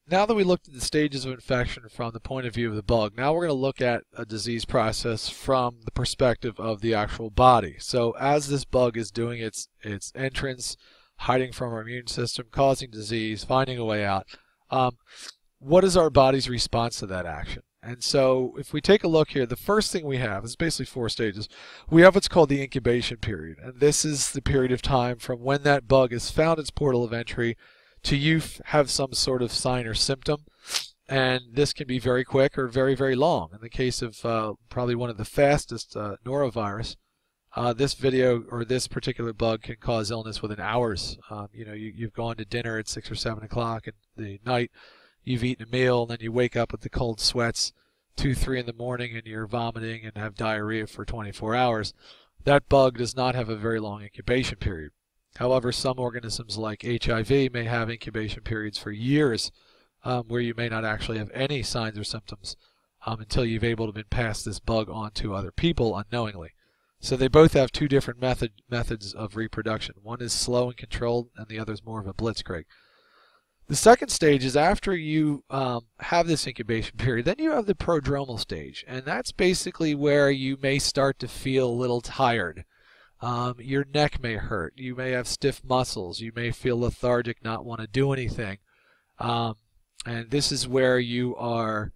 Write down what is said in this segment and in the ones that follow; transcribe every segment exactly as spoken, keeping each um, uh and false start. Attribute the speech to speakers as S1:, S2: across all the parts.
S1: now that we looked at the stages of infection from the point of view of the bug, now we're going to look at a disease process from the perspective of the actual body. So as this bug is doing its, its entrance, hiding from our immune system, causing disease, finding a way out, um, what is our body's response to that action? And so if we take a look here, the first thing we have is basically four stages. We have what's called the incubation period, and this is the period of time from when that bug has found its portal of entry to you have some sort of sign or symptom. And this can be very quick or very, very long. In the case of uh, probably one of the fastest uh, norovirus, uh, this video or this particular bug can cause illness within hours. Um, you know, you, you've gone to dinner at six or seven o'clock in the night, you've eaten a meal, and then you wake up with the cold sweats two, three in the morning, and you're vomiting and have diarrhea for twenty-four hours. That bug does not have a very long incubation period. However, some organisms like H I V may have incubation periods for years, um, where you may not actually have any signs or symptoms um, until you've able to been pass this bug on to other people unknowingly. So they both have two different method, methods of reproduction. One is slow and controlled, and the other is more of a blitzkrieg. The second stage is after you um, have this incubation period, then you have the prodromal stage, and that's basically where you may start to feel a little tired. Um, your neck may hurt, you may have stiff muscles, you may feel lethargic, not want to do anything. Um, and this is where you are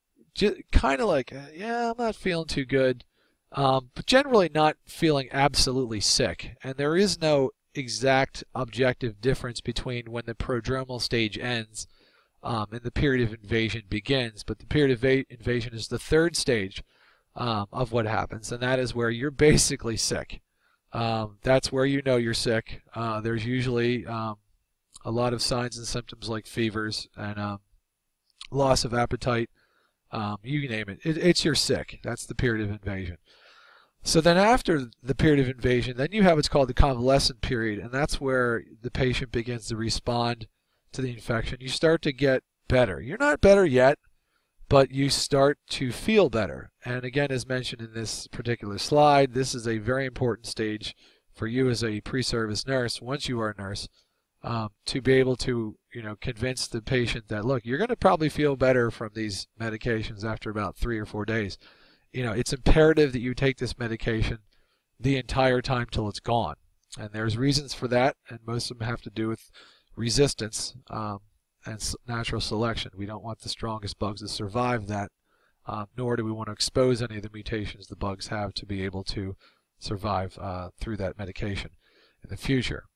S1: kind of like, yeah, I'm not feeling too good, um, but generally not feeling absolutely sick. And there is no exact objective difference between when the prodromal stage ends um, and the period of invasion begins, but the period of invasion is the third stage um, of what happens, and that is where you're basically sick. Um, that's where you know you're sick. Uh, there's usually um, a lot of signs and symptoms like fevers and um, loss of appetite. Um, you name it. it. It's you're sick. That's the period of invasion. So then after the period of invasion, then you have what's called the convalescent period, and that's where the patient begins to respond to the infection. You start to get better. You're not better yet, but you start to feel better. And again, as mentioned in this particular slide, this is a very important stage for you as a pre-service nurse, once you are a nurse, um, to be able to, you know, convince the patient that, look, you're going to probably feel better from these medications after about three or four days. You know, it's imperative that you take this medication the entire time till it's gone. And there's reasons for that, and most of them have to do with resistance um, and natural selection. We don't want the strongest bugs to survive that, um, nor do we want to expose any of the mutations the bugs have to be able to survive uh, through that medication in the future.